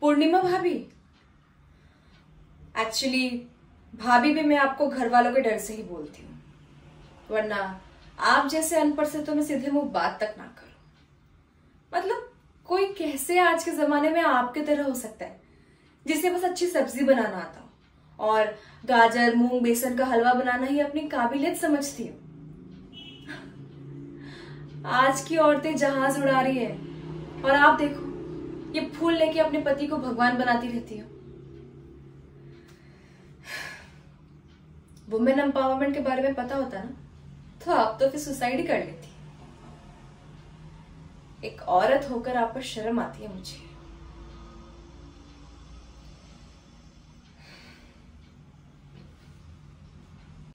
पूर्णिमा भाभी? एक्चुअली भाभी भी मैं आपको घर वालों के डर से ही बोलती हूँ, वरना आप जैसे अनपढ़ से तो मैं सीधे मुंह बात तक ना करूं। मतलब कोई कैसे आज के जमाने में आपके तरह हो सकता है जिसे बस अच्छी सब्जी बनाना आता हो और गाजर मूंग बेसन का हलवा बनाना ही अपनी काबिलियत समझती हो। आज की औरतें जहाज उड़ा रही है और आप देखो ये फूल लेके अपने पति को भगवान बनाती रहती हो। वुमेन एम्पावरमेंट के बारे में पता होता ना तो आप तो फिर सुसाइड ही कर लेती। एक औरत होकर आप पर शर्म आती है मुझे।